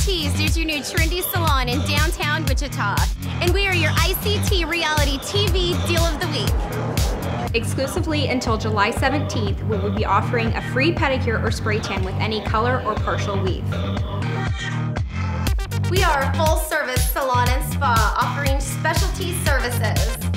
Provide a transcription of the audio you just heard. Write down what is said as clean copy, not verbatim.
Teased is your new trendy salon in downtown Wichita. And we are your ICT Reality TV Deal of the Week. Exclusively until July 17th, we will be offering a free pedicure or spray tan with any color or partial weave. We are a full-service salon and spa offering specialty services.